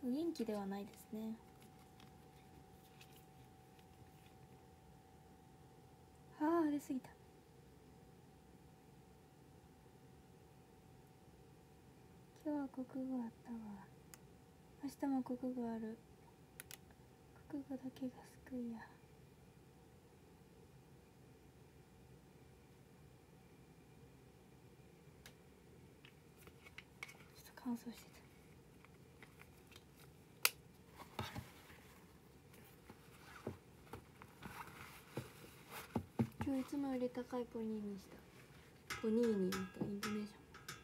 元気ではないですね。ああ出過ぎた。今日は国語あったわ。明日も国語ある。国語だけが救いや。ちょっと乾燥してた。今日いつもより高いポニーにした。ポニーにみたいなイントネーシ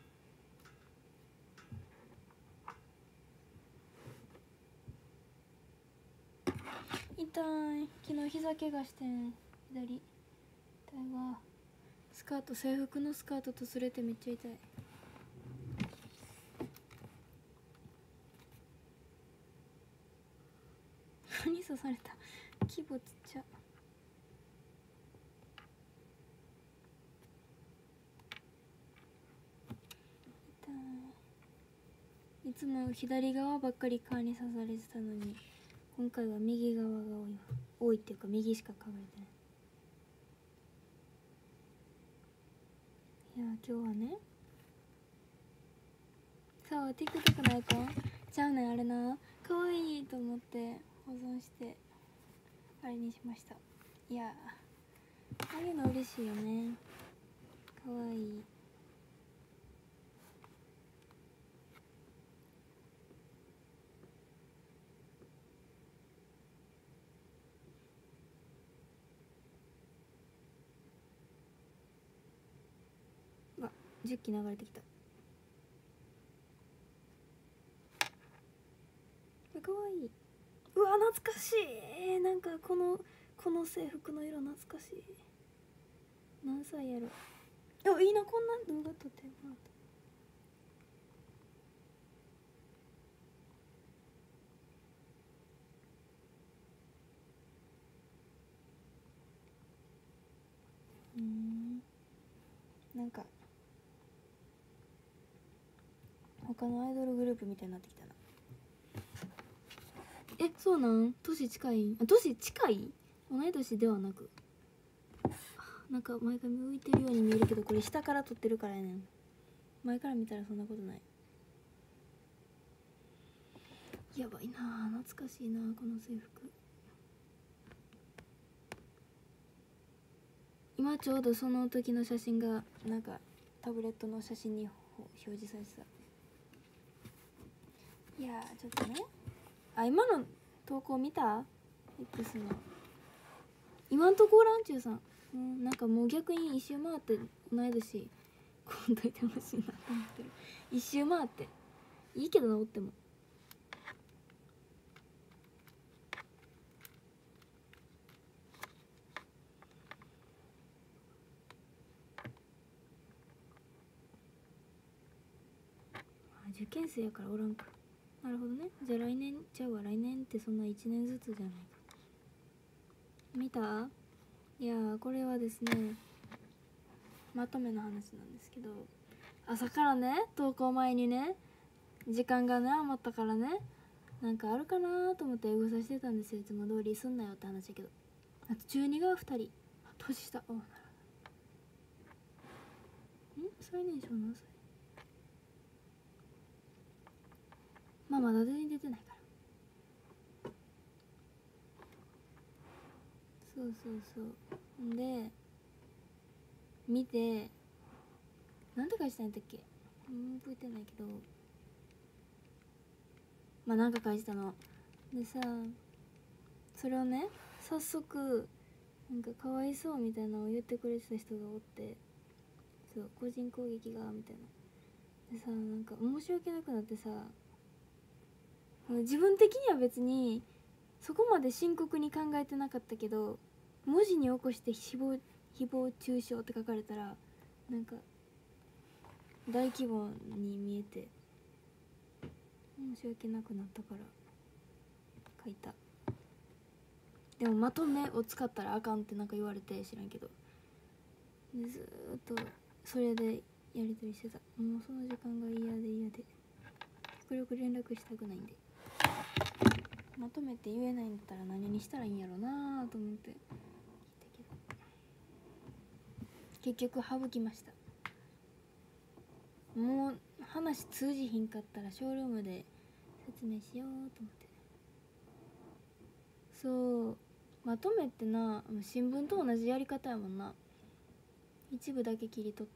ョン。痛い。昨日膝怪我してん。左痛いわ。スカート、制服のスカートとすれてめっちゃ痛い。何刺された。規模ちっちゃ。いつも左側ばっかり蚊に刺されてたのに、今回は右側が多いっていうか、右しか嗅がれてない。いや今日はね、さあ TikTok のアイコンちゃうねん、あれな、可愛いと思って保存してあれにしました。いやああいうの嬉しいよね。可愛い。うわ、10機流れてきた。かわいい。うわ懐かしい。なんかこの制服の色懐かしい。何歳やろ。あ、いいな、こんな動画撮ってもらった。なんか他のアイドルグループみたいになってきたな。え、そうなん？年近い？あ、年近い？同い年ではなく、なんか前髪浮いてるように見えるけど、これ下から撮ってるからやねん。前から見たらそんなことない。やばいな、懐かしいなこの制服。今ちょうどその時の写真がなんかタブレットの写真に表示されてた。いやちょっとね、あ、今の投稿見た？ X の今んとこおらんちゅうさん、なんかもう逆に一周回って同い年こんといてほしいなと思ってる。一周回っていいけどな、おっても。受験生やからおらんか。なるほどね。じゃあ来年ちゃうわ、来年ってそんな1年ずつじゃないか。見た？いやー、これはですね、まとめの話なんですけど、朝からね、投稿前にね、時間がね余ったからね、なんかあるかなと思ってエゴサしてたんですよ。いつも通りすんなよって話だけど。あと中2が2人、年下。あ、なるほど。最年少何歳？まあまだ全然出てないから。そうそうそう。んで見て、なんて返したんやったっけ、覚えてないけど、まあなんか返したのでさ、それをね、早速なんかかわいそうみたいなのを言ってくれてた人がおって、そう、個人攻撃がみたいな。でさ、なんか申し訳なくなってさ、自分的には別にそこまで深刻に考えてなかったけど、文字に起こして誹謗中傷って書かれたらなんか大規模に見えて申し訳なくなったから書いた。でもまとめを使ったらあかんってなんか言われて、知らんけど、でずーっとそれでやり取りしてた。もうその時間が嫌で極力連絡したくないんで。 まとめて言えないんだったら何にしたらいいんやろうなと思って聞いたけど、結局省きました。もう話通じひんかったらショールームで説明しようと思って。そうまとめってな、新聞と同じやり方やもんな。一部だけ切り取って。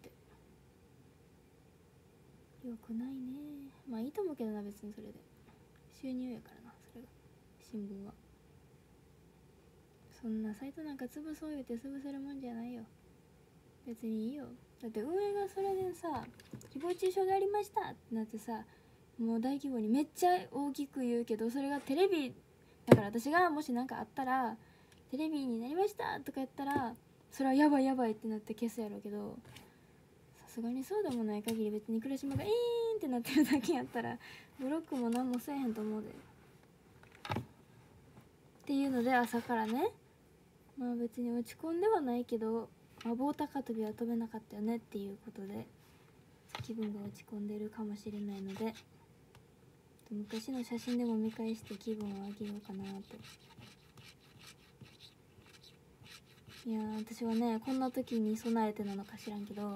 よくないね。まあいいと思うけどな、別にそれで収入やからな、それが新聞は。そんなサイトなんか潰そう言うて潰せるもんじゃないよ。別にいいよ。だって運営がそれでさ、誹謗中傷がありましたってなってさ、もう大規模にめっちゃ大きく言うけど、それがテレビだから、私がもし何かあったらテレビになりましたとか言ったら、それはやばいやばいってなって消すやろうけど、さすがにそうでもない限り、別に倉島がイーンってなってるだけやったらブロックも何もせえへんと思うで。っていうので、朝からね、まあ別に落ち込んではないけど、棒高跳びは飛べなかったよねっていうことで気分が落ち込んでるかもしれないので、昔の写真でも見返して気分を上げようかなと。いや私はね、こんな時に備えてなのか知らんけど、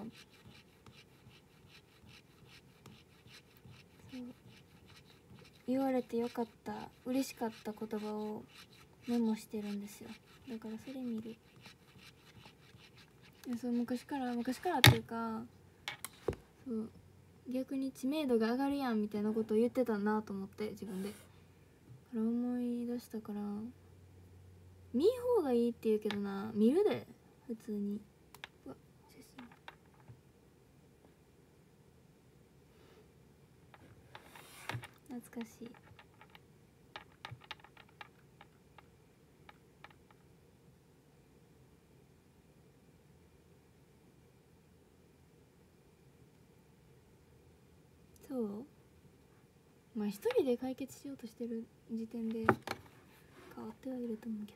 そう言われてよかった、嬉しかった言葉をメモしてるんですよ。だからそれ見る。そう昔からっていうか、そう逆に知名度が上がるやんみたいなことを言ってたなと思って、自分でから思い出したから。見ん方がいいって言うけどな、見るで普通に。うわ写真懐かしい。そうまあ一人で解決しようとしてる時点で変わってはいると思うけど、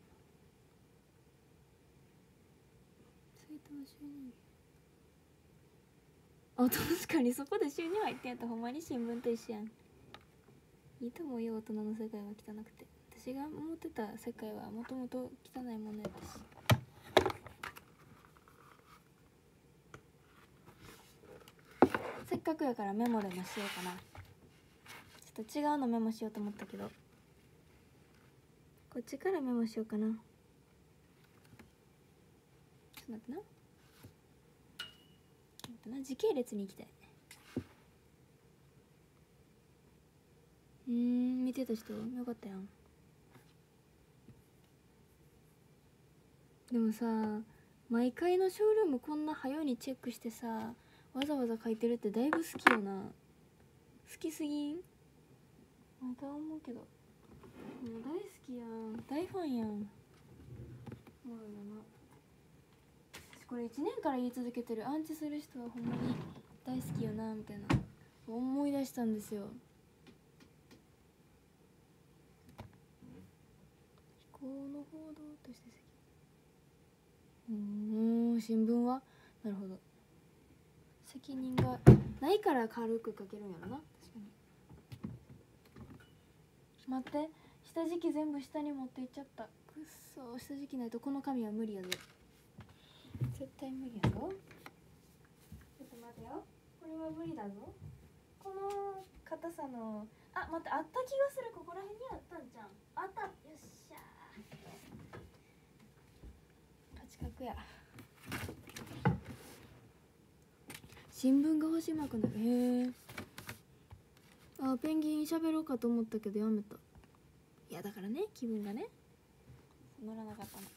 サイトは収入確かにそこで収入入ってんやったらほんまに新聞と一緒やん。いいと思うよ、大人の世界は汚くて。私が思ってた世界はもともと汚いものやったし。せっかくやからメモでもしようかな。ちょっと違うのメモしようと思ったけど、こっちからメモしようかな。ちょっと待ってな、時系列に行きたい。見てた人よかったやん。でもさ、毎回のショールームこんな早にチェックしてさ、わざわざ書いてるってだいぶ好きよな。好きすぎん？また思うけど、もう大好きやん、大ファンやん。もうよな、これ1年から言い続けてる、アンチする人はほんまに大好きよなみたいな思い出したんですよ。飛行の報道として新聞はなるほど、責任がないから軽く書けるんやろな。確かに。待って、下敷き全部下に持っていっちゃった。くっそ、下敷きないとこの紙は無理やで、絶対無理やぞ。ちょっと待てよ、これは無理だぞ。この硬さの、待って、あった気がする。ここら辺にあったんじゃん。あった、よっしゃー、八角や。新聞が欲しまくなる。へえ。ペンギン喋ろうかと思ったけどやめた。いやだからね、気分がね乗らなかったの。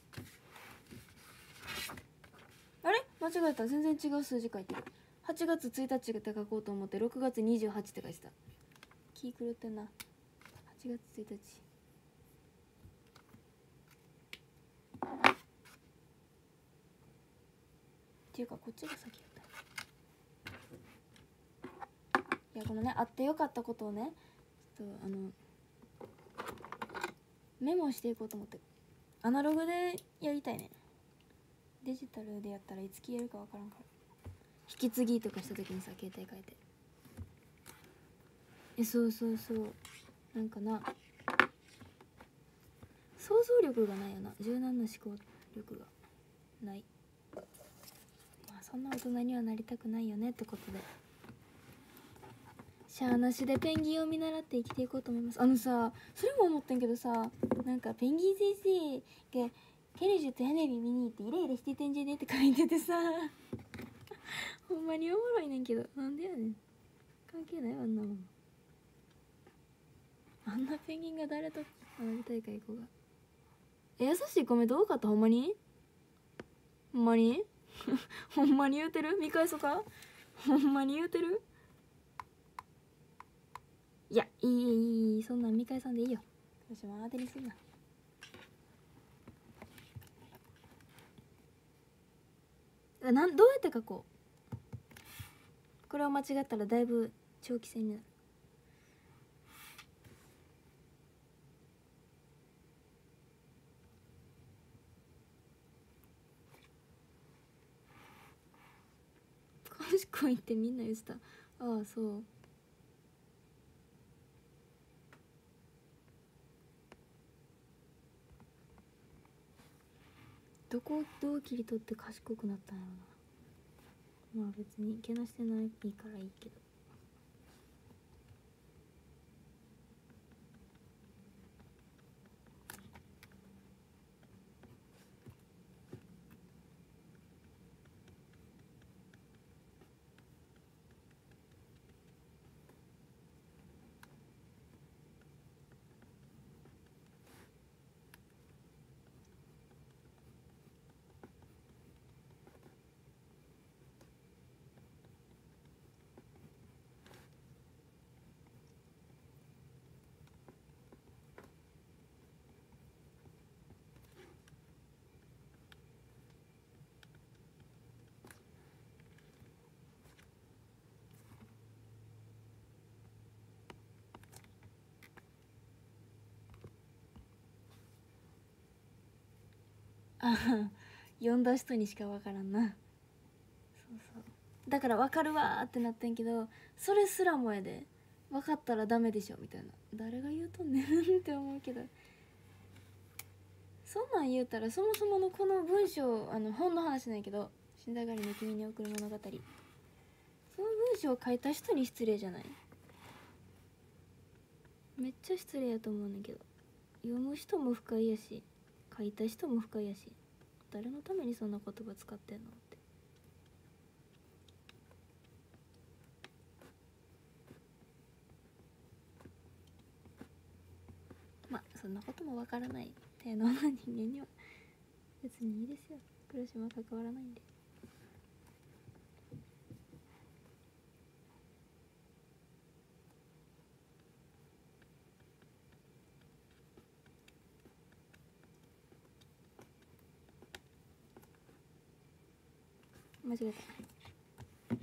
あれ間違えた、全然違う数字書いてる。8月1日って書こうと思って6月28って書いてた。気狂ってんな。8月1日っていうか、こっちが先やった。いやこのね、あってよかったことをね、ちょっとメモしていこうと思って。アナログでやりたいね。デジタルでやったらいつ消えるかわからんから。引き継ぎとかした時にさ、携帯変えて。そうなんかな、 想像力がないよな、柔軟な思考力がない。まあそんな大人にはなりたくないよねってことで、しゃーなしでペンギンを見習って生きていこうと思います。さ、それも思ってんけどさ、なんかペンギン先生がケルジュとヤネビ見に行ってイライラしててんじゃねって書いててさほんまにおもろいねんけど、なんでやねん、関係ないわあんなもん。あんなペンギンが誰と花火大会行こうが。優しいコメント多かった。ほんまにほんまにほんまに言うてる、見返そうか、ほんまに言うてる。いや、いいそんなん見返さんでいいよ。私も当てにすんな。どうやって書こう。これを間違ったらだいぶ長期戦になる。賢いってみんな言ってた。ああ、そう。どこをどう切り取って賢くなったんやろな。まあ別にけなしてないからいいけど。あ読んだ人にしか分からんな。そうそうだから分かるわーってなってんけど、それすらもやで、分かったらダメでしょみたいな、誰が言うとんねんって思うけど、そんなん言うたらそもそものこの文章、本の話なんやけど「死んだがりの君に送る物語」、その文章を書いた人に失礼じゃない？めっちゃ失礼やと思うねんけど、読む人も不快やし書いた人も不快やし、誰のためにそんな言葉使ってんのって。まあそんなこともわからない程度の人間には別にいいですよ、苦しも関わらないんで。間違えた。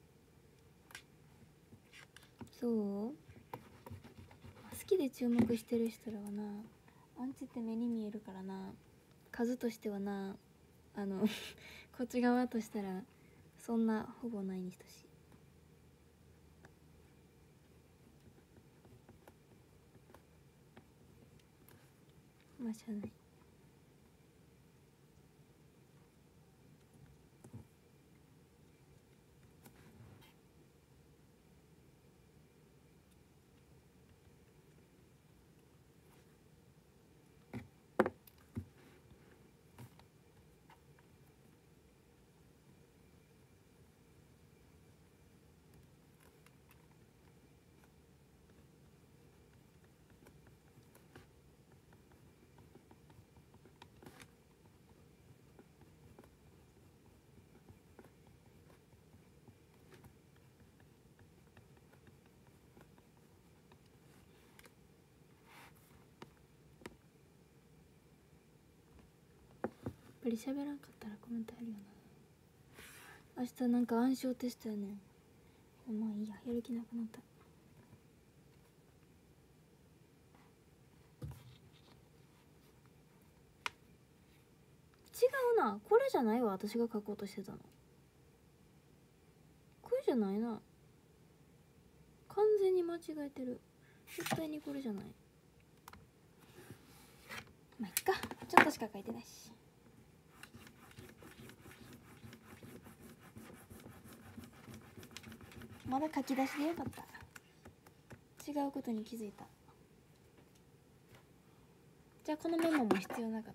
そう好きで注目してる人らはな、アンチって目に見えるからな、数としてはな、こっち側としたらそんなほぼないに等しい。まあしゃあない。やっぱり喋らんかったらコメントあるよな。明日なんか暗唱テストやねん。もういいや、やる気なくなった。違うな、これじゃないわ、私が書こうとしてたの。これじゃないな、完全に間違えてる。絶対にこれじゃない。 まあいっか、ちょっとしか書いてないし。まだ書き出しでよかった。違うことに気づいた。じゃあこのメモも必要なかった。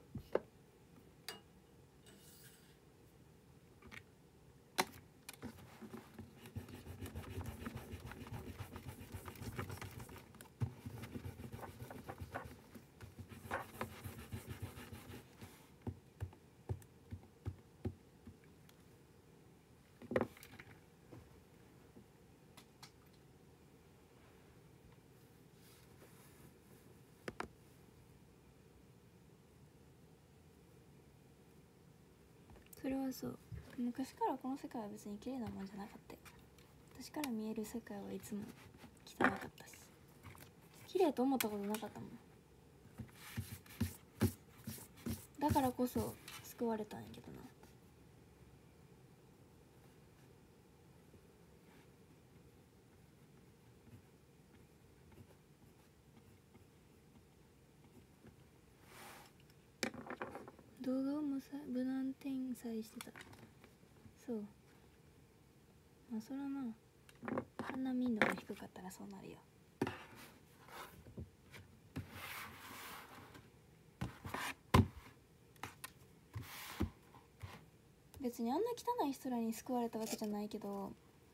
それはそう、昔からこの世界は別に綺麗なもんじゃなかったよ。私から見える世界はいつも汚かったし、綺麗と思ったことなかったもん。だからこそ救われたんやけどな。動画を無難転載してた。そう、まあそらな、あんな民度が低かったらそうなるよ。別にあんな汚い人らに救われたわけじゃないけど、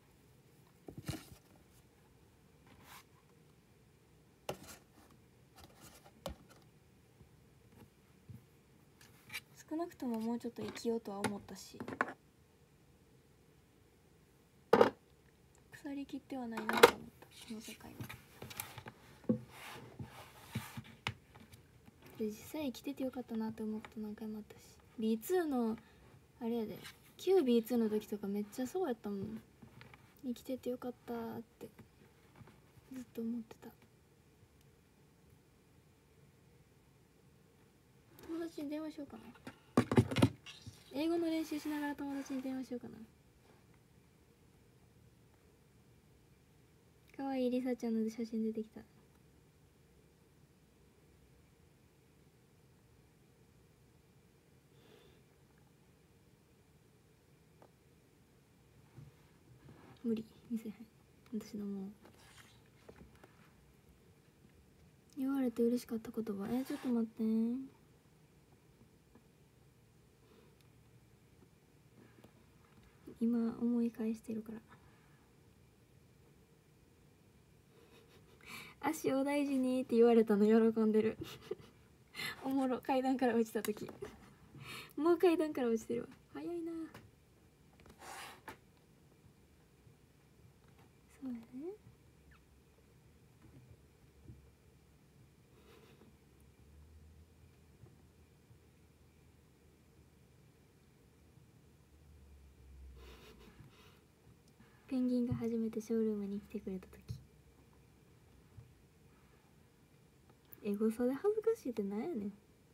少なくとももうちょっと生きようとは思ったし、腐りきってはないなと思った、この世界は。で実際生きててよかったなって思うこと何回もあったし、 B2 のあれやで、旧 B2 の時とかめっちゃそうやったもん。生きててよかったってずっと思ってた。友達に電話しようかな。英語の練習しながら友達に電話しようかな。かわいいリサちゃんの写真出てきた。無理、見せへん。私のもう言われて嬉しかった言葉。ちょっと待ってね。今思い返してるから。足を大事にって言われたの喜んでる。おもろ、階段から落ちた時。もう階段から落ちてるわ。早いな。そうやね。ペンギンが初めてショールームに来てくれた時、エゴサで恥ずかしいってなんやねん。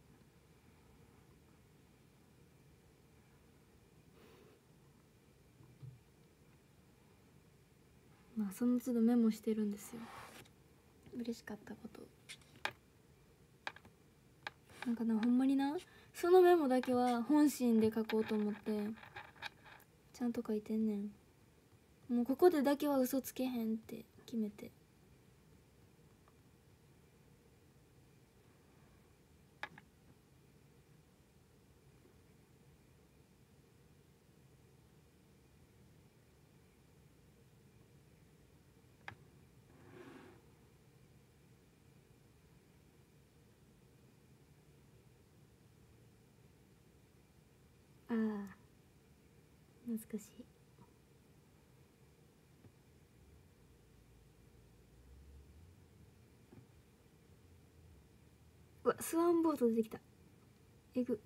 まあその都度メモしてるんですよ、嬉しかったこと。なんかな、ほんまにな、そのメモだけは本心で書こうと思ってちゃんと書いてんねん。もうここでだけは嘘つけへんって決めて。ああ、懐かしい。うわ、スワンボート出てきた。えぐ。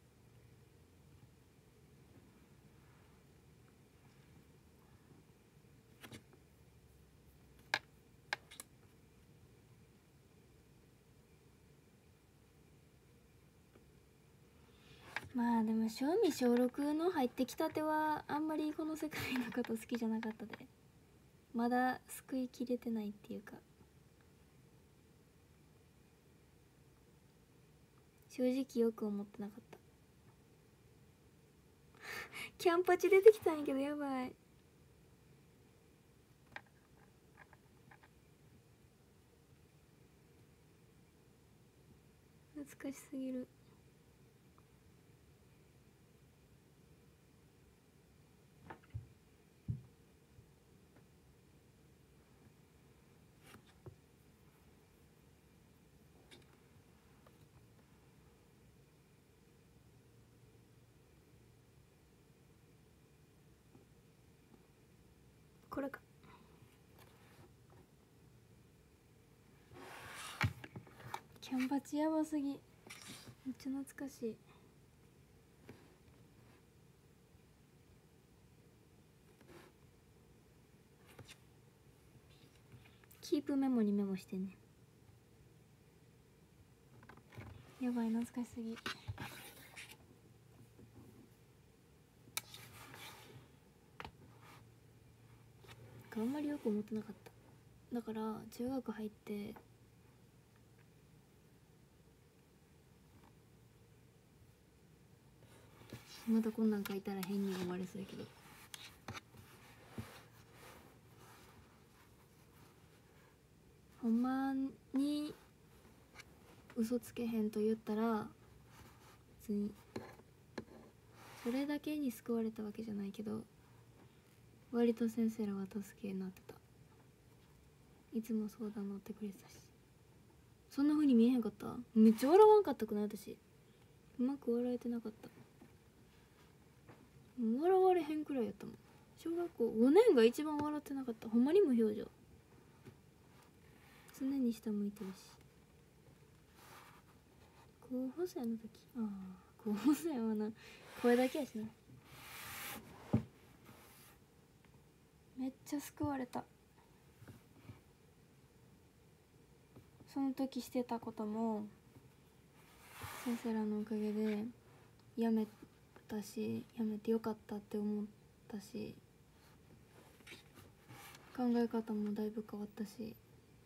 まあでも小2小6の入ってきたてはあんまりこの世界のこと好きじゃなかったで、まだ救いきれてないっていうか。 正直よく思ってなかったキャンパチ出てきたんやけどやばい。懐かしすぎる。これか。キャンパチやばすぎ、めっちゃ懐かしい。キープメモにメモしてね。やばい、懐かしすぎ。あんまりよく思ってなかった。だから中学入ってまたこんなん書いたら変に思われそうやけど、ほんまに嘘つけへんと言ったら別にそれだけに救われたわけじゃないけど、割と先生らは助けになってた。いつも相談乗ってくれてたし。そんな風に見えへんかった？めっちゃ笑わんかったくない？私うまく笑えてなかった。笑われへんくらいやったもん。小学校5年が一番笑ってなかった。ほんまに無表情、常に下向いてるし。高校生の時、高校生はな、声だけやしな。めっちゃ救われた。その時してたことも先生らのおかげでやめたし、やめてよかったって思ったし、考え方もだいぶ変わったし、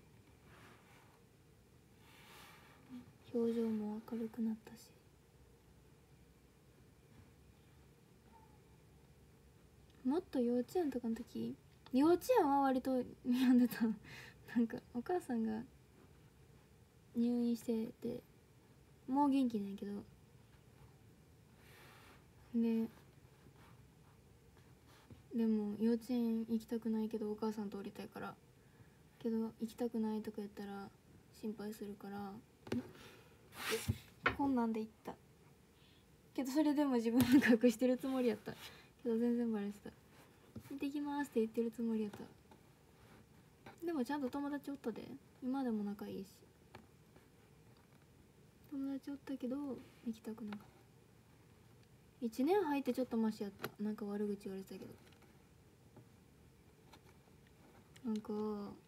表情も明るくなったし。もっと幼稚園とかの時、幼稚園は割と病んでたなんかお母さんが入院しててもう元気なんやけど、でも幼稚園行きたくないけどお母さんとおりたいから、けど行きたくないとか言ったら心配するからこんなんで行ったけど、それでも自分が隠してるつもりやったけど全然バレてた。行ってきますって言ってるつもりやった。でもちゃんと友達おったで、今でも仲いいし。友達おったけど行きたくなかった。1年入ってちょっとマシやった。なんか悪口言われてたけど、なんか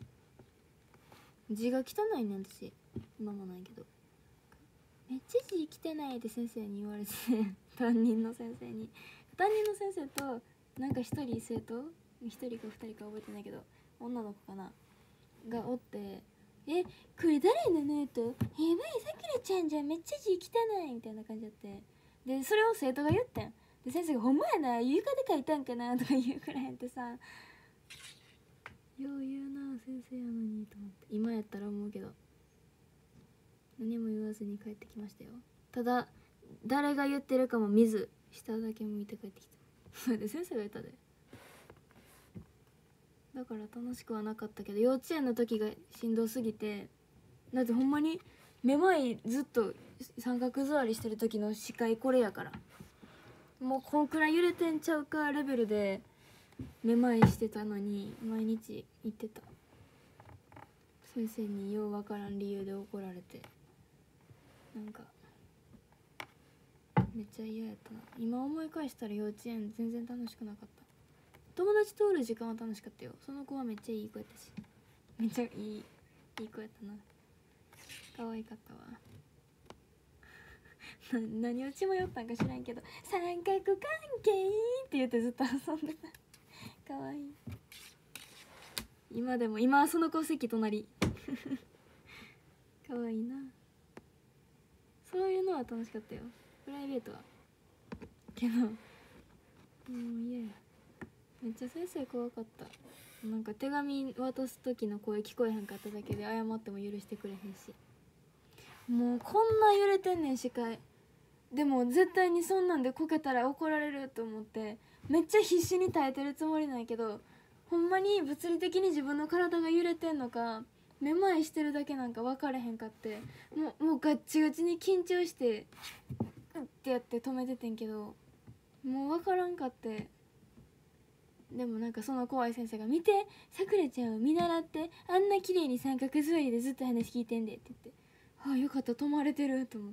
字が汚いねん私。今もないけどめっちゃ字汚いって先生に言われて担任の先生となんか一人生徒、一人か二人か覚えてないけど女の子かながおって、これ誰のノート？やばい、さくらちゃんじゃん、めっちゃ字汚いみたいな感じだって。でそれを生徒が言ってんで、先生がほんまやな、床で書いたんかなとか言うくらいやってさ、よう言うな先生やのにと思って。今やったら思うけど何も言わずに帰ってきましたよ。ただ誰が言ってるかも見ず下だけ見て帰ってきた。それで先生が言ったで。だから楽しくはなかったけど、幼稚園の時がしんどすぎて、だってほんまにめまいずっと三角座りしてる時の視界これやから、もうこんくらい揺れてんちゃうかレベルでめまいしてたのに毎日行ってた。先生にようわからん理由で怒られて、なんかめっちゃ嫌やったな。今思い返したら幼稚園全然楽しくなかった。友達とおる時間は楽しかったよ。その子はめっちゃいい子やったし、めっちゃいい子やったな。可愛かったわ何を血迷ったんか知らんけど、三角関係って言ってずっと遊んでた。可愛い。今でも、今はその子席隣可愛いな。 そういうのは楽しかったよ。プライベートはけど、もう嫌や。めっちゃ先生怖かった。なんか手紙渡す時の声聞こえへんかっただけで謝っても許してくれへんし、もうこんな揺れてんねん視界。でも絶対にそんなんでこけたら怒られると思ってめっちゃ必死に耐えてるつもりなんやけど、ほんまに物理的に自分の体が揺れてんのかめまいしてるだけなんか分かれへんかって、もうガッチガチに緊張してグッてやって止めててんけど、もう分からんかって。でもなんかその怖い先生が「見て、さくらちゃんを見習って、あんな綺麗に三角座りでずっと話聞いてんで」って言って、ああよかった、止まれてると思って。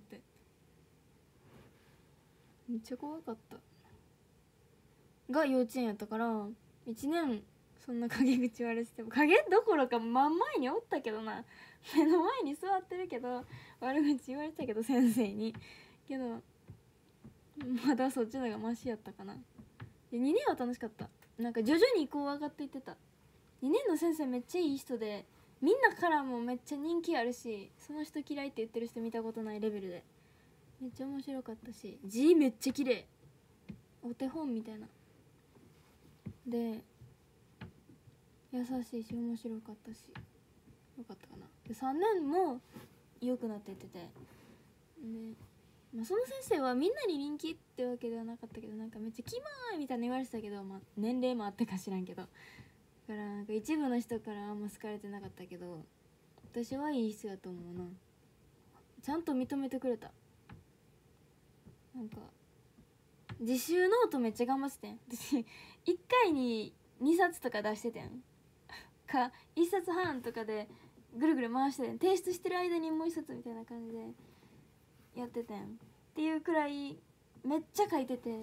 めっちゃ怖かったが幼稚園やったから、1年そんな陰口言われてても、陰どころか真ん前におったけどな、目の前に座ってるけど悪口言われてたけど先生に、けどまだそっちのがマシやったかな。で2年は楽しかった。なんか徐々にこう上がっていってた。2年の先生めっちゃいい人で、みんなからもめっちゃ人気あるし、その人嫌いって言ってる人見たことないレベルでめっちゃ面白かったし、字めっちゃ綺麗、お手本みたいなで優しいし面白かったし、よかったかな。で3年も良くなっていってて、で、その先生はみんなに人気ってわけではなかったけど、なんかめっちゃキモいみたいな言われてたけど、年齢もあってか知らんけど、だからなんか一部の人からあんま好かれてなかったけど、私はいい人やと思うな。ちゃんと認めてくれた。なんか自習ノートめっちゃ頑張っててん。私1回に2冊とか出しててんか、1冊半とかでぐるぐる回しててん。提出してる間にもう1冊みたいな感じでやっててんっていうくらいめっちゃ書いてて、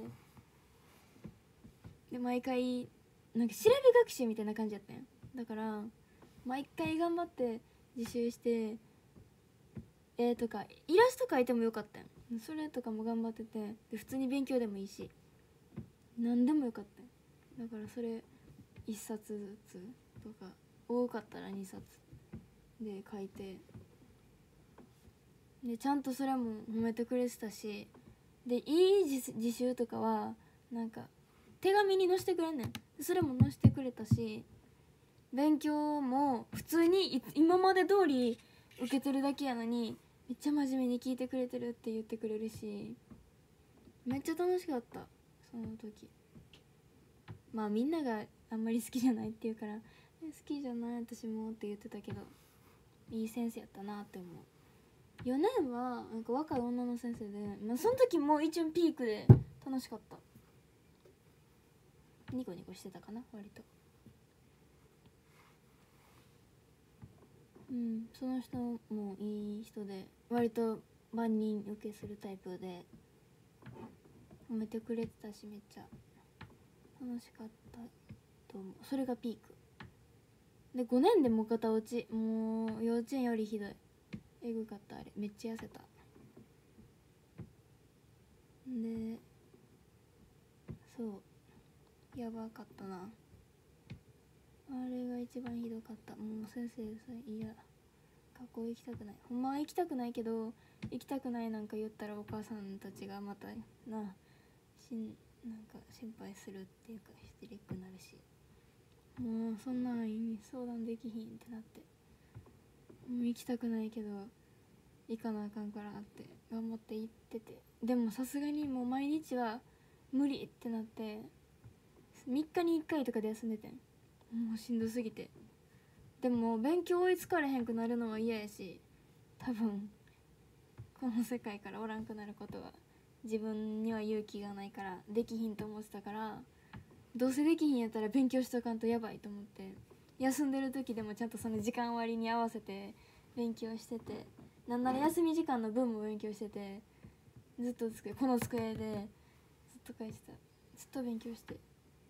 で毎回なんか調べ学習みたいな感じやったん。だから毎回頑張って自習して絵とかイラスト描いてもよかったん。それとかも頑張ってて、で普通に勉強でもいいし何でもよかったん。だからそれ1冊ずつとか多かったら2冊で書いて、でちゃんとそれも褒めてくれてたし、でいい自習とかはなんか手紙に載せてくれんねん。それも載せてくれたし、勉強も普通に今まで通り受けてるだけやのにめっちゃ真面目に聞いてくれてるって言ってくれるし、めっちゃ楽しかった。その時みんながあんまり好きじゃないって言うから、好きじゃない私もって言ってたけど、いい先生やったなって思う。4年はなんか若い女の先生で、その時も一応ピークで楽しかった。ニコニコしてたかな割と。その人もいい人で割と万人受けするタイプで褒めてくれてたし、めっちゃ楽しかったと思う。それがピークで、5年でも片落ち、もう幼稚園よりひどい、えぐかった。あれめっちゃ痩せた。でそうやばかったな、あれが一番ひどかった。もう先生さ、いや学校行きたくない。ほんまは行きたくないけど、行きたくないなんか言ったらお母さんたちがまたなんか心配するっていうかヒステリックになるし、もうそんなん相談できひんってなって、もう行きたくないけど行かなあかんからって頑張って行ってて、でもさすがにもう毎日は無理ってなって3日に1回とかで休んでてん。もうしんどすぎて。でも勉強追いつかれへんくなるのは嫌やし、多分この世界からおらんくなることは自分には勇気がないからできひんと思ってたから、どうせできひんやったら勉強しとかんとやばいと思って、休んでる時でもちゃんとその時間割に合わせて勉強してて、なんなら休み時間の分も勉強してて、ずっとこの机でずっと書いてた。ずっと勉強して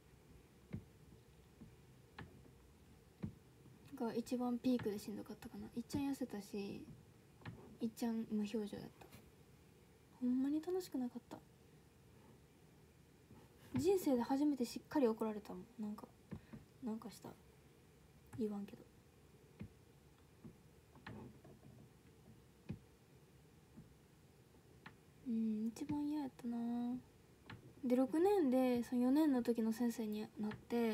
が一番ピークでしんどかったかな。いっちゃん痩せたし、いっちゃん無表情やった。ほんまに楽しくなかった。人生で初めてしっかり怒られたもん。なんかした言わんけど。 一番嫌やったな。で6年でその4年の時の先生になって、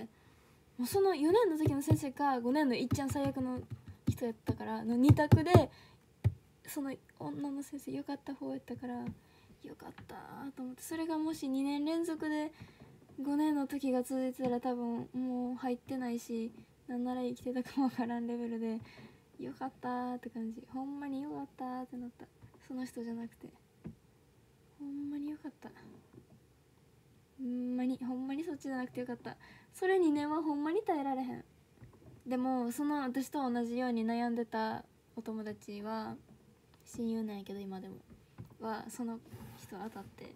もうその4年の時の先生か5年のいっちゃん最悪の人やったからの2択で、その女の先生よかった方やったからよかったと思って、それがもし2年連続で5年の時が続いてたら多分もう入ってないし、なんなら生きてたかもわからんレベルでよかったって感じ。ほんまによかったってなった。その人じゃなくてほんまによかった。ほんまにそっちじゃなくてよかった。それ2年はほんまに耐えられへん。でもその私と同じように悩んでたお友達は、親友なんやけど今でもは、その人当たって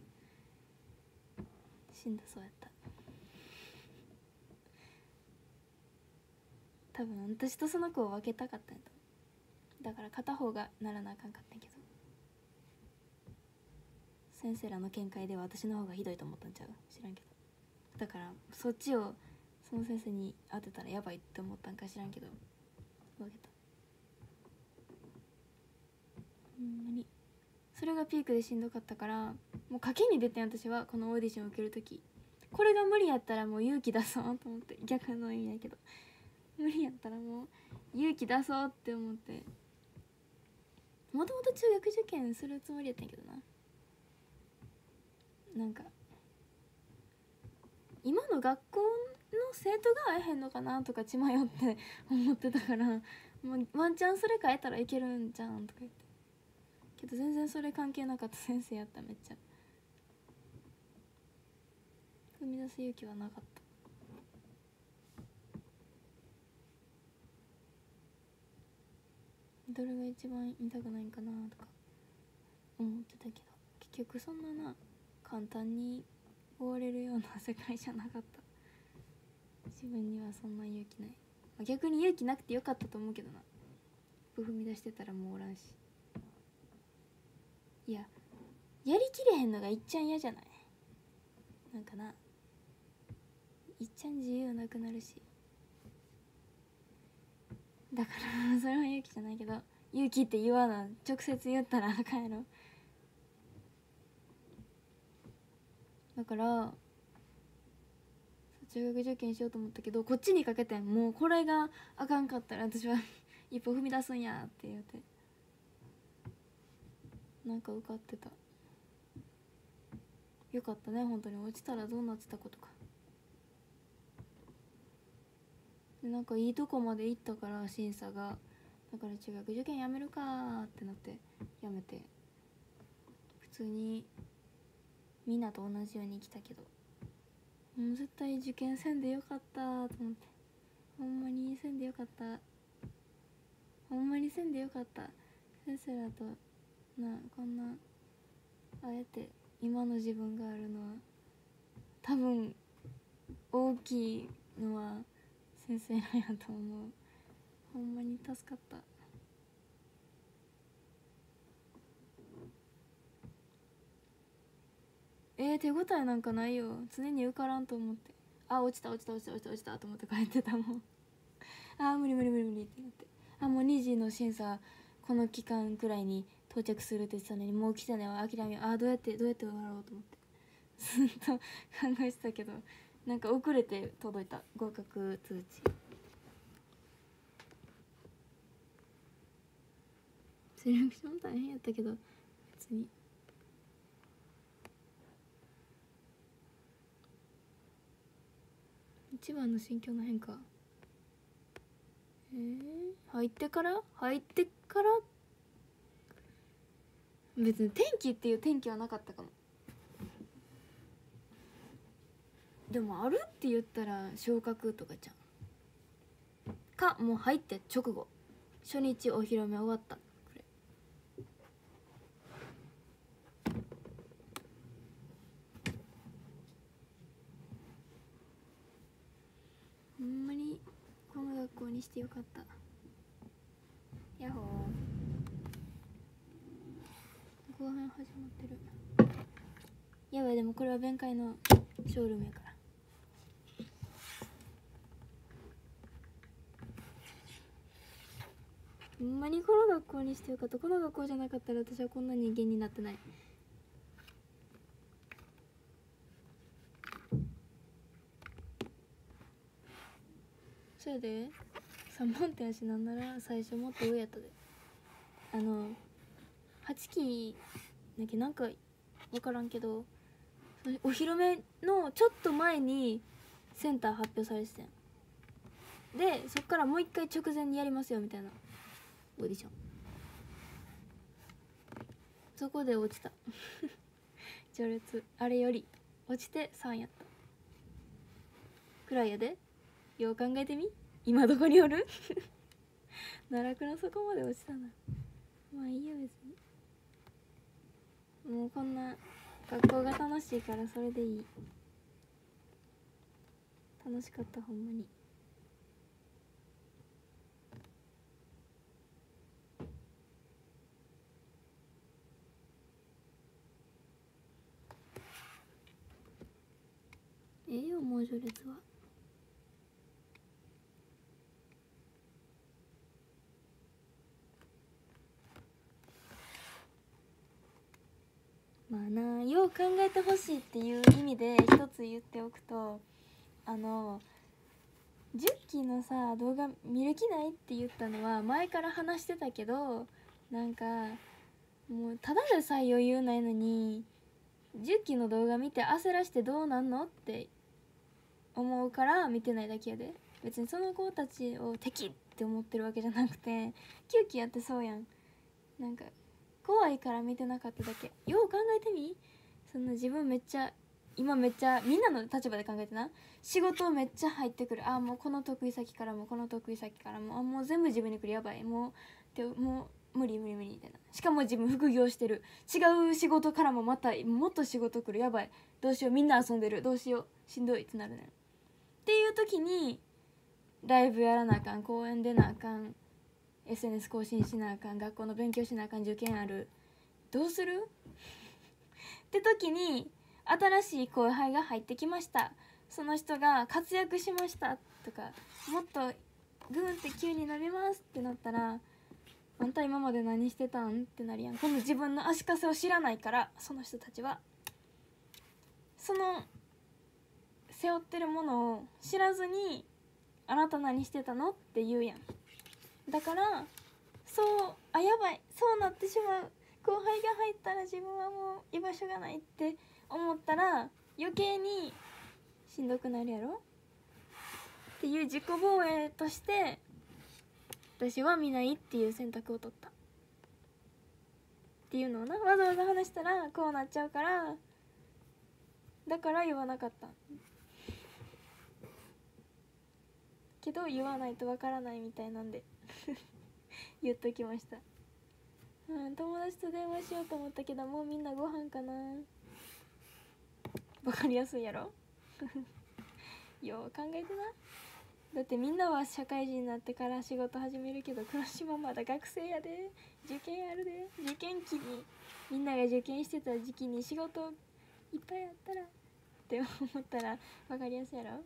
死んだそうやった。多分私とその子を分けたかったんやと。だから片方がならなあかんかったんやけど、先生らの見解では私の方がひどいと思ったんちゃう、知らんけど。だからそっちをその先生に当てたらやばいって思ったんか知らんけど分けた。ほんまにそれがピークでしんどかったから、もう賭けに出てん私は。このオーディションを受ける時、これが無理やったらもう勇気出そうと思って、逆の意味やけど、無理やったらもう勇気出そうって思って、もともと中学受験するつもりやったんやけどな。なんか今の学校の生徒が会えへんのかなとか血迷って思ってたから、もうワンチャンそれ変えたらいけるんじゃんとか言って、けど全然それ関係なかった先生やった。めっちゃ踏み出す勇気はなかった。どれが一番痛くないんかなとか思ってたけど、結局そんなな簡単に終われるような世界じゃなかった。自分にはそんな勇気ない。逆に勇気なくてよかったと思うけどな。一歩踏み出してたらもうおらんし。いや、やりきれへんのがいっちゃん嫌じゃない。なんかな、いっちゃん自由なくなるし。だからそれは勇気じゃないけど、勇気って言わな、直接言ったらあかんやろ。だから中学受験しようと思ったけど、こっちにかけてもうこれがあかんかったら私は一歩踏み出すんやって言うて、なんか受かってた。よかったね本当に。落ちたらどうなってたことか。でなんかいいとこまで行ったから審査が、だから中学受験やめるかってなってやめて、普通にみんなと同じように来たけど、もう絶対受験せんでよかったと思って、ほんまにせんでよかった、ほんまにせんでよかった。先生らとなこんなあえて今の自分があるのは、多分大きいのは先生らやと思う。ほんまに助かった。手応えなんかないよ。常に受からんと思って、落ちたと思って帰ってたもん。無理ってなって、もう2時の審査この期間くらいに到着するって言ってたのに、もう来てね、諦めよう。どうやって終わろうと思ってずっと考えてたけど、なんか遅れて届いた合格通知。セレクション大変やったけど別に。一番の心境の変化、入ってから別に転機っていう転機はなかったかも。でもあるって言ったら昇格とかじゃんか、もう入って直後初日お披露目終わった、これ。ほんまにこの学校にしてよかった。ヤッホー、後半始まってる。やばい、でもこれは弁解のショールームやから。ほんまにこの学校にしてよかった。この学校じゃなかったら私はこんな人間になってない。 それで3万点やし、なんなら最初もっと上やったで。8期だけなんか分からんけど、お披露目のちょっと前にセンター発表されてたやん。でそっからもう一回直前にやりますよみたいなオーディション、そこで落ちた序列あれより落ちて3やったくらいやで。よう考えてみ、今どこにおる奈落の底まで落ちたな。まあいいよ別に、もうこんな学校が楽しいからそれでいい。楽しかったほんまに。ええよもう序列は。まあな、よう考えてほしいっていう意味で一つ言っておくと、10期のさ動画見る気ないって言ったのは前から話してたけど、なんかもうただでさえ余裕ないのに10期の動画見て焦らしてどうなんのって思うから見てないだけやで。別にその子たちを敵って思ってるわけじゃなくて、9期やってそうやん。なんか怖いから見てなかっただけ。よう考えてみ、そんな自分めっちゃ今めっちゃみんなの立場で考えてな、仕事めっちゃ入ってくる、あもうこの得意先からもこの得意先からも、あもう全部自分に来る、やばい、もう無理無理無理みたいな。しかも自分副業してる、違う仕事からもまたもっと仕事来る、やばいどうしよう、みんな遊んでる、どうしようしんどいってなるねん。っていう時にライブやらなあかん、公演出なあかん、 SNS 更新しなあかん、学校の勉強しなあかん、受験ある、どうするって時に新しい後輩が入ってきました、その人が活躍しましたとか、もっとグーンって急に伸びますってなったら、あんた今まで何してたんってなるやん。今度自分の足かせを知らないから、その人たちはその背負ってるものを知らずにあなた何してたのって言うやん。だからそうやばい、そうなってしまう、後輩が入ったら自分はもう居場所がないって思ったら余計にしんどくなるやろっていう自己防衛として私は見ないっていう選択を取ったっていうのをな、わざわざ話したらこうなっちゃうから、だから言わなかったけど、言わないとわからないみたいなんで言っときました。友達と電話しようと思ったけどもうみんなご飯かな。わかりやすいやろよう考えてな。だってみんなは社会人になってから仕事始めるけど、黒島まだ学生やで、受験あるで、受験期にみんなが受験してた時期に仕事いっぱいあったらって思ったらわかりやすいやろ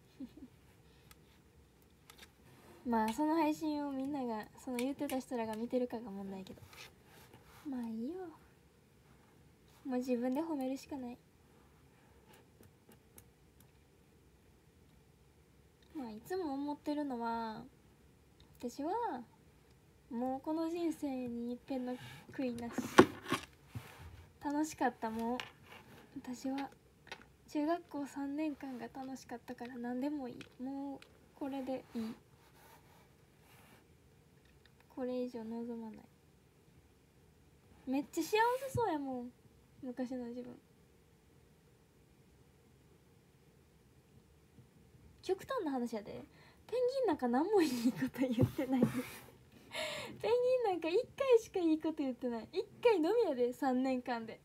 まあその配信をみんながその言ってた人らが見てるかが問題やけど、まあいいよ、もう自分で褒めるしかない。まあいつも思ってるのは、私はもうこの人生に一遍の悔いなし、楽しかった。もう私は中学校3年間が楽しかったから何でもいい、もうこれでいい、これ以上望まない。めっちゃ幸せそうやもん昔の自分。極端な話やで、ペンギンなんか何もいいこと言ってないペンギンなんか1回しかいいこと言ってない、1回のみやで3年間で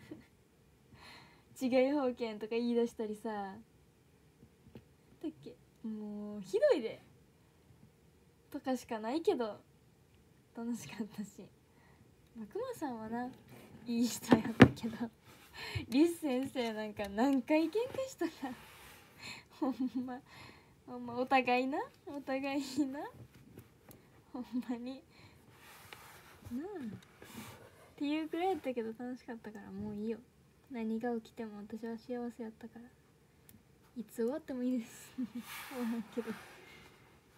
違い保険とか言い出したりさ、だっけ、もうひどいでとかしかないけど楽しかったし、まあ、くまさんはないい人やったけどリス先生なんか何回喧嘩したかほんまお互いな、お互いにな、ほんまになあっていうくらいやったけど楽しかったから、もういいよ、何が起きても私は幸せやったから、いつ終わってもいいです終わらんけど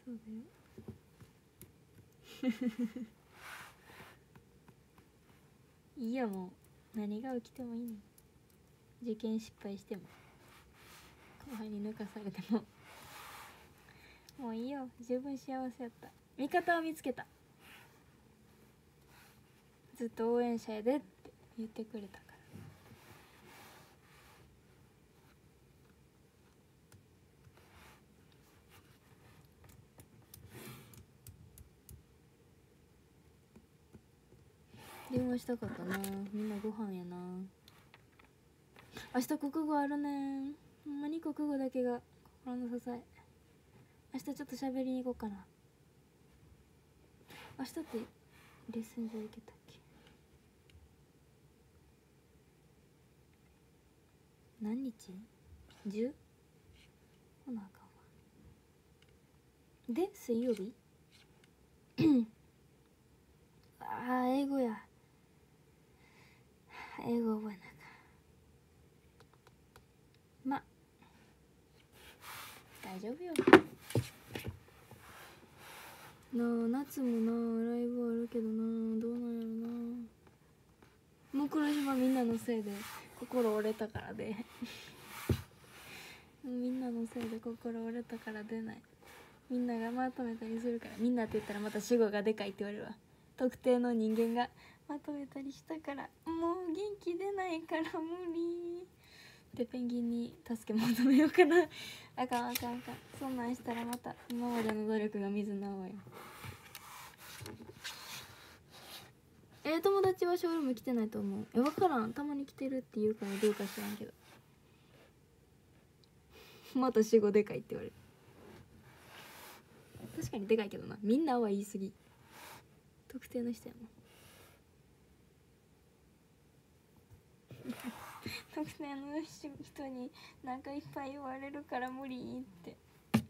そうだよいいよ、もう何が起きてもいいの。受験失敗しても後輩に抜かされてももういいよ、十分幸せやった。味方を見つけた。ずっと応援者やでって言ってくれたから。電話したかったな。みんなご飯やな。明日国語あるねん。ほんまに国語だけが心の支え。明日ちょっと喋りに行こうかな。明日ってレッスン場行けたっけ。何日 10？ ほなあかんわ。で水曜日あー英語や。英語覚えなあかん。ま大丈夫よなあ。夏もなライブあるけどな、どうなんやろな。もう黒島みんなのせいで心折れたからでみんなのせいで心折れたから出ない。みんながまとめたりするから。みんなって言ったらまた主語がでかいって言われるわ。特定の人間がまとめたりしたからもう元気出ないから無理でペンギンに助け求めようかなあかんあかんあかん。そんなんしたらまた今までの努力が水の泡よ。友達はショールーム来てないと思う。分からん、たまに来てるって言うからどうか知らんけどまた死後でかいって言われる。確かにでかいけどな。みんなは言い過ぎ。特定の人やもん特定の人になんかいっぱい言われるから無理って。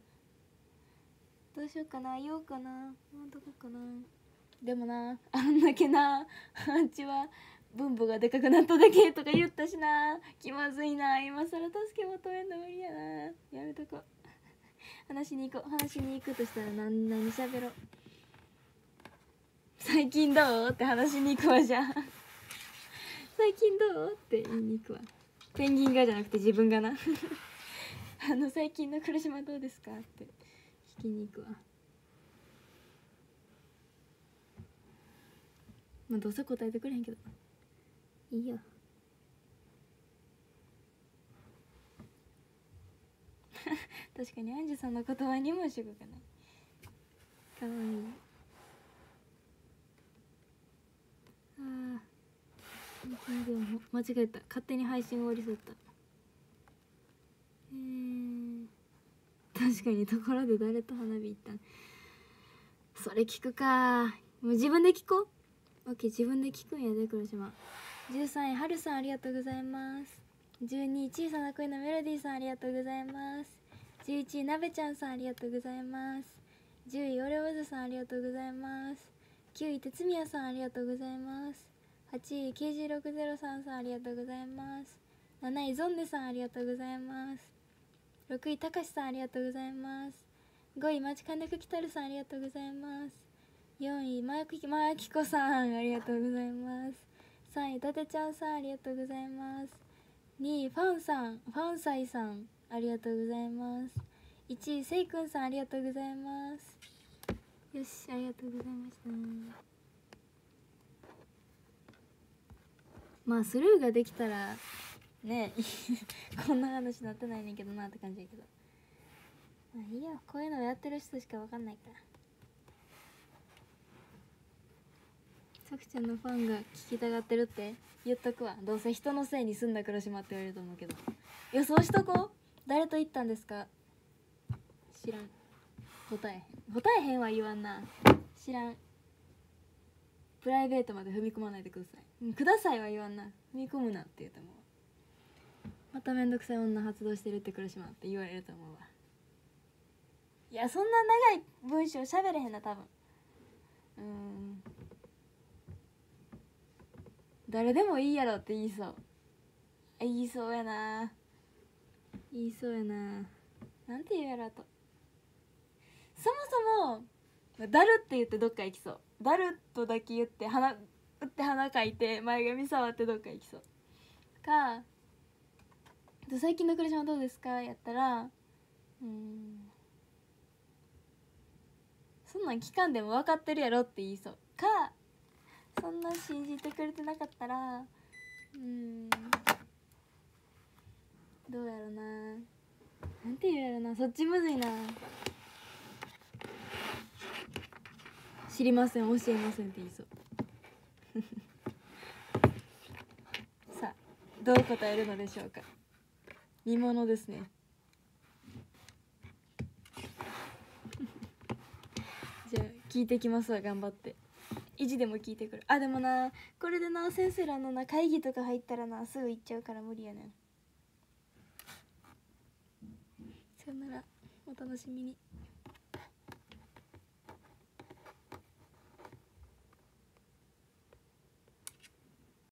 どうしようかな、言おうかな、どこかな。でもな、あんだけなあんちは分母がでかくなっただけとか言ったしな。気まずいな。今更助け求めんの無理やな。やめとこ話に行こう。話に行くとしたら何喋ろう。最近どうって話に行くわ。じゃあ最近どうって言いに行くわ。ペンギンがじゃなくて自分がな最近の黒島どうですかって聞きに行くわ。まあどうせ答えてくれへんけどいいよ確かにアンジュさんの言葉にも主語がない。かわいい。あーでも間違えた。勝手に配信終わりそうだった。確かに。ところで誰と花火行ったん。それ聞くか。もう自分で聞こう。オッケー、自分で聞くんやで黒島。13位はるさんありがとうございます。12位小さな恋のメロディーさんありがとうございます。11位なべちゃんさんありがとうございます。10位オレオズさんありがとうございます。9位哲宮さんありがとうございます。8位 KG603 さんありがとうございます。7位ゾンネさんありがとうございます。6位たかしさんありがとうございます。5位まちかねふきたるさんありがとうございます。4位まきこさんありがとうございます。3位たてちゃんさんありがとうございます。2位ファンサイさんありがとうございます。1位せいくんさんありがとうございます。よし、ありがとうございました。まあスルーができたらねこんな話になってないねんけどなって感じやけど、まあいいよ、こういうのやってる人しか分かんないから。さくちゃんのファンが聞きたがってるって言っとくわ。どうせ人のせいにすんだ黒島って言われると思うけど、予想しとこう。誰と言ったんですか。知らん。答えへんは言わんな。知らん。プライベートまで踏み込まないでください。くださいは言わんな。踏み込むなって言うと思う。まためんどくさい女発動してるって黒島って言われると思うわ。いや、そんな長い文章喋れへんな多分。誰でもいいやろって言いそう。言いそうやな。言いそうやな。なんて言うやろと。 そもそもだるって言ってどっか行きそう。だるっとだけ言って鼻かいて前髪触ってどっか行きそうか、最近のクレシマどうですかやったら、そんなん聞かんでも分かってるやろって言いそうか、そんな信じてくれてなかったらどうやろな、なんて言うやろな、そっちむずいな。知りません、教えませんって言いそうさあどう答えるのでしょうか。見ものですねじゃあ聞いてきますわ、頑張って意地でも聞いてくる。あ、でもな、これでな先生らのな会議とか入ったらなすぐ行っちゃうから無理やねん。さよなら、お楽しみに。